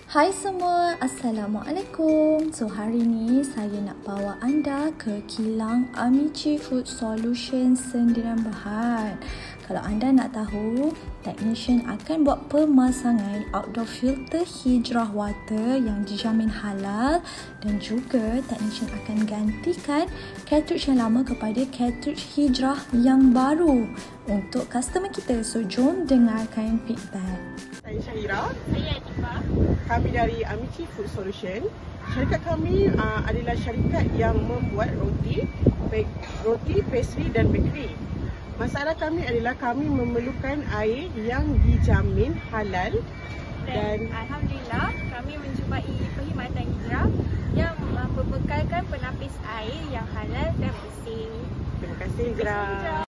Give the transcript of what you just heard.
Hai semua, Assalamualaikum. So hari ni saya nak bawa anda ke kilang Amici Food Solution Sendirian Berhad. Kalau anda nak tahu, technician akan buat pemasangan outdoor filter hijrah water yang dijamin halal, dan juga technician akan gantikan cartridge yang lama kepada cartridge hijrah yang baru untuk customer kita. So jom dengarkan feedback. Saya Syahira. Saya Atifah. Kami dari Amici Food Solution. Syarikat kami adalah syarikat yang membuat roti, pastry dan bakery. Masalah kami adalah kami memerlukan air yang dijamin halal Dan Alhamdulillah kami menjumpai perkhidmatan hijrah yang membekalkan penapis air yang halal dan bersih. terima kasih Hijrah.